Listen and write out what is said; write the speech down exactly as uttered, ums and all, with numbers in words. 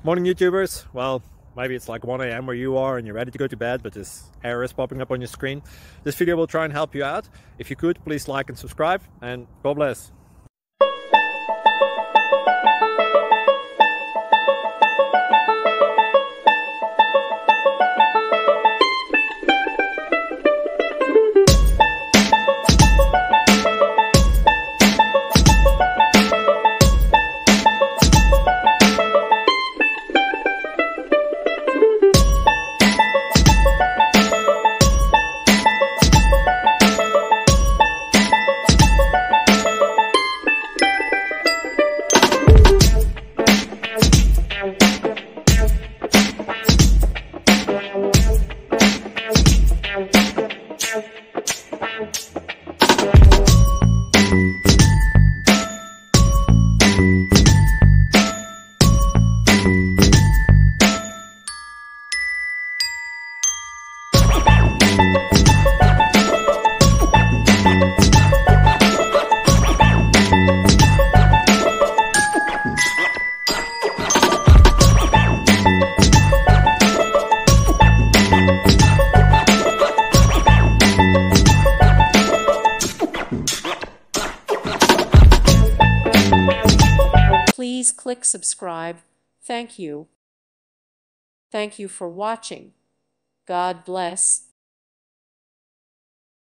Morning YouTubers. Well, maybe it's like one A M where you are and you're ready to go to bed, but this error is popping up on your screen. This video will try and help you out. If you could, please like and subscribe, and God bless. Please click subscribe. Thank you. Thank you for watching. God bless.